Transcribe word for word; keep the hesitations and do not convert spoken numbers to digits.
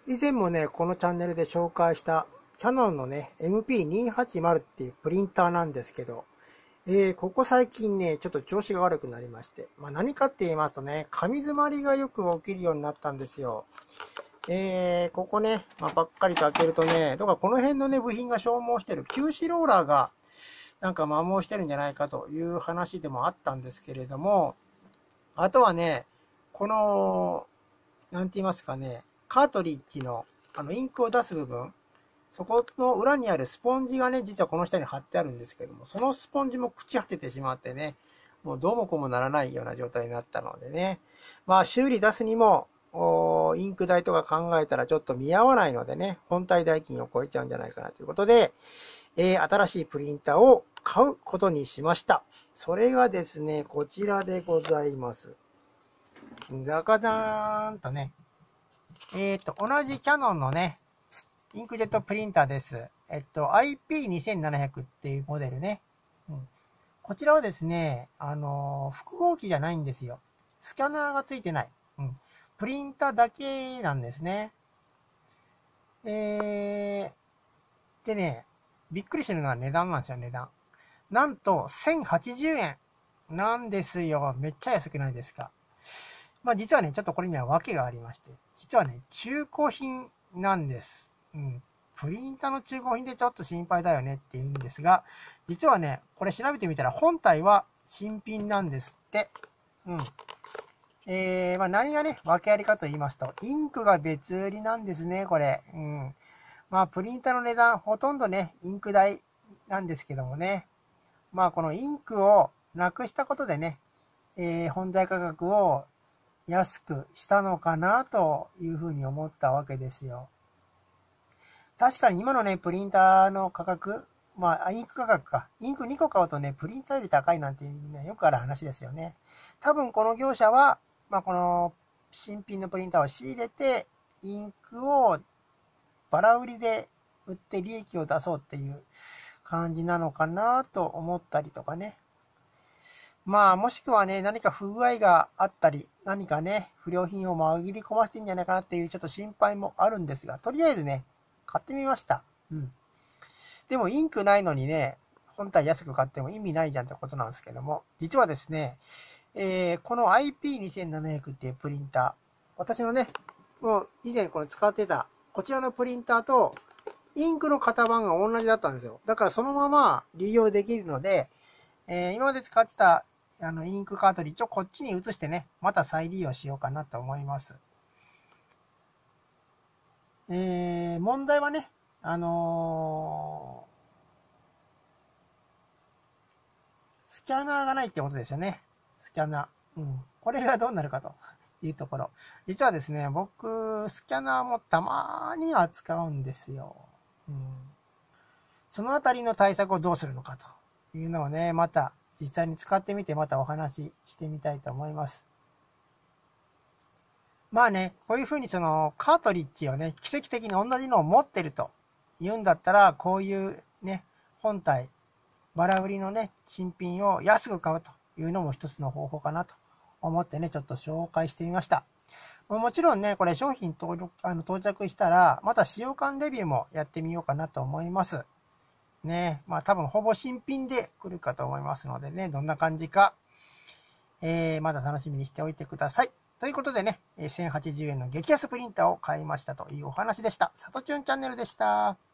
以前もね、このチャンネルで紹介したキヤノンのね、エムピーにひゃくはちじゅう っていうプリンターなんですけど、えー、ここ最近ね、ちょっと調子が悪くなりまして、まあ、何かって言いますとね、紙詰まりがよく起きるようになったんですよ。えー、ここね、まあ、ばっかりと開けるとね、どうかこの辺のね、部品が消耗してる、吸止ローラーがなんか摩耗してるんじゃないかという話でもあったんですけれども、あとはね、この、なんて言いますかね、カートリッジのあのインクを出す部分、そこの裏にあるスポンジがね、実はこの下に貼ってあるんですけども、そのスポンジも朽ち果ててしまってね、もうどうもこうもならないような状態になったのでね、まあ修理出すにも、インク代とか考えたらちょっと見合わないのでね、本体代金を超えちゃうんじゃないかなということで、えー、新しいプリンターを買うことにしました。それがですね、こちらでございます。ザカザーンとね、えっと、同じキヤノンのね、インクジェットプリンターです。えっと、アイピーにせんななひゃく っていうモデルね。うん、こちらはですね、あの、複合機じゃないんですよ。スキャナーがついてない。うん、プリンターだけなんですね。えー、でね、びっくりしてるのは値段なんですよ、値段。なんと、せんはちじゅうえんなんですよ。めっちゃ安くないですか。まあ実はね、ちょっとこれには訳がありまして、実はね、中古品なんです。うん。プリンターの中古品でちょっと心配だよねって言うんですが、実はね、これ調べてみたら本体は新品なんですって。うん。えー、まあ何がね、訳ありかと言いますと、インクが別売りなんですね、これ。うん。まあプリンターの値段、ほとんどね、インク代なんですけどもね。まあこのインクをなくしたことでね、えー、本体価格を安くしたのかなというふうに思ったわけですよ。確かに今のね、プリンターの価格、まあ、インク価格か。インクにこ買うとね、プリンターより高いなんていうね、よくある話ですよね。多分この業者は、まあ、この新品のプリンターを仕入れて、インクをバラ売りで売って利益を出そうっていう感じなのかなと思ったりとかね。まあ、もしくはね、何か不具合があったり、何かね、不良品を紛り込ませてんじゃないかなっていうちょっと心配もあるんですが、とりあえずね、買ってみました。うん。でもインクないのにね、本体安く買っても意味ないじゃんってことなんですけども、実はですね、えー、この アイピーにせんななひゃく っていうプリンター、私のね、もう以前これ使ってた、こちらのプリンターと、インクの型番が同じだったんですよ。だからそのまま利用できるので、えー、今まで使ってたあのインクカートリッジをこっちに移してね、また再利用しようかなと思います。えー、問題はね、あのー、スキャナーがないってことですよね。スキャナー。うん。これがどうなるかというところ。実はですね、僕、スキャナーもたまには使うんですよ。うん。そのあたりの対策をどうするのかというのをね、また実際に使ってみてまたお話ししてみたいと思います。まあね、こういうふうにそのカートリッジをね、奇跡的に同じのを持ってると言うんだったら、こういうね、本体、バラ売りのね、新品を安く買うというのも一つの方法かなと思ってね、ちょっと紹介してみました。もちろんね、これ商品登録あの到着したら、また使用感レビューもやってみようかなと思います。ね、まあ多分ほぼ新品で来るかと思いますのでね、どんな感じか、えー、まだ楽しみにしておいてください。ということでね、せんはちじゅうえんの激安プリンターを買いましたというお話でした。さとちゅんチャンネルでした。